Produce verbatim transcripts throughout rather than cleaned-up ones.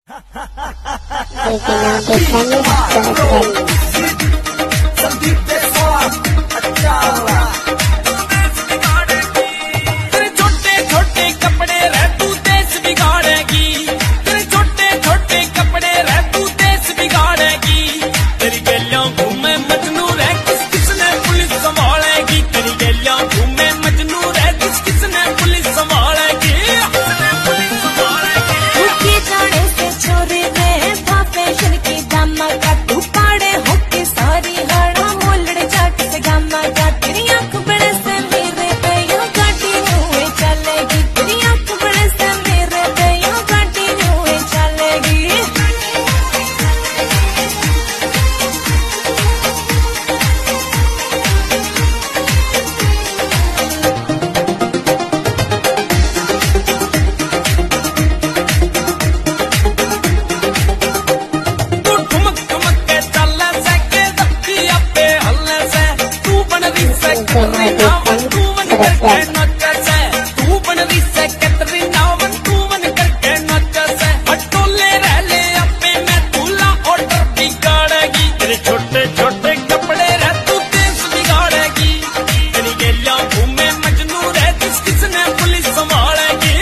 तेरे छोटे छोटे कपड़े रह तू देश बिगाड़ेगी, तेरे छोटे छोटे कपड़े रह तू देश बिगाड़ेगी। तेरी गलियां घूमे मजनू रह किस किसने पुलिस संभालेगी, तेरी गलियां घूमे मजनू रह किस किसने पुलिस संभालेगी, किसने पुलिस संभालेगी। उनके जाने से छोरे में था फैशन की दामा का तू पाड़े होके सारी हाड़ा मोलड़ जाट से गामा का। तेरी आंख बड़े से मेरे पे यो गाड़ी हुए चलेगी, तेरी आंख बड़े से मेरे पे यो गाड़ी हुए चलेगी। तू ठुमक ठुमक के चलने से के दबकी अपे हलने से, तू बन रही से कतरी नावन तू बन करके नचे से, तू बन रही से कतरी नावन तू बन करके नचे से। हटोले रह ले अपे में दूल्हा ऑर्डर बिगाड़ेगी, तेरे छोटे छोटे कपड़े रह तू देश बिगाड़ेगी। तेरी गलियां घूमे मजनू रह किस किसने पुलिस संभालेगी।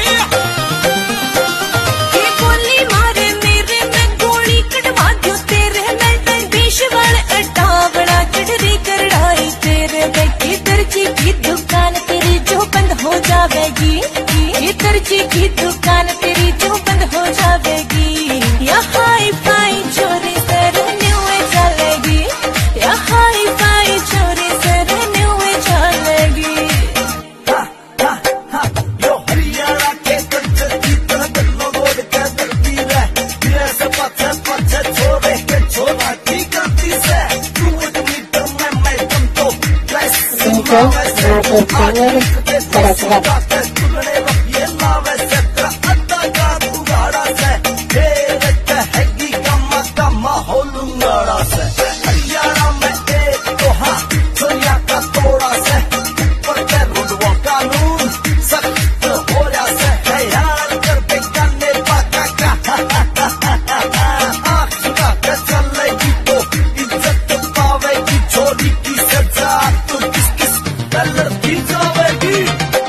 ये गोली मारे मेरे में गोली कटवा दो तेरे में बीस वाले अटावड़ा चढ़री करड़ाई तेरे बैठी दर्जी की दुकान तेरी जो बंद हो जावेगी, ये दर्जी की दुकान तेरी जो बंद हो जावेगी। या हाई फाई चोरी से रहने हुए चलेगी, या हाई फाई चोरी से रहने हुए चलेगी। यो हरियाणा के कंचन की तरह गन्नों रोड के दर्दी रह, दिले से पत्थर पत्थर छोड़े के छोड़ा की गलती से। तू मीटर में मैं तुम तो तुगड़े रखिए लावे से तेरा अड्डा का तुगाड़ा से, तेरे कहेगी गम्मा गम्मा हो लूंगाड़ा से। हरियाणा में एक तो हाँ चोरिया का तोड़ा से, ऊपर के रुडवा कानून सख्त हो जा से। हैरान कर दे गाने पाका का आँख झुका के चलेगी तो इज्जत पावेगी, चोरी की सजा तो किस किस कलर की जावेगी।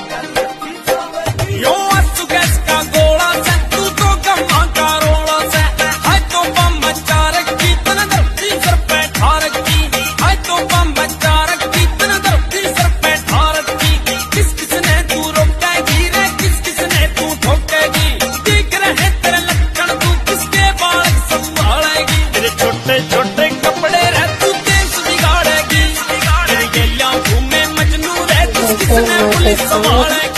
यो आंसू गैस का गोला से तू तो गम्मा का रोला से, हाय तो बम बचा रखी तन धरती सर पे ठा रखी, हाय तो बम बचा रखी तन धरती सर पे ठा रखी। किस किसने तू रोकेगी रे किस किसने तू ठोकेगी, दिख रहे तेरे लक्षण तू किसके बाल संभालेगी। तेरे छोटे छोटे कपड़े रह तू देश बिगाड़ेगी, तेरी गलियां घूमे मजनू रह किस किसने पुलिस संभालेगी।